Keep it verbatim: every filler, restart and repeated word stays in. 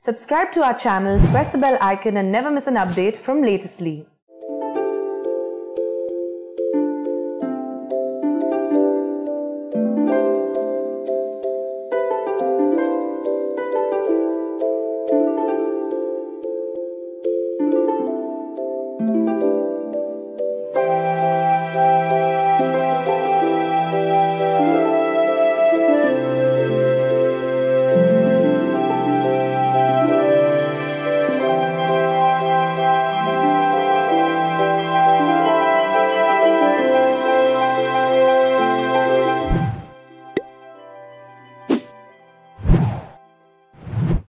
Subscribe to our channel, press the bell icon and never miss an update from Latestly.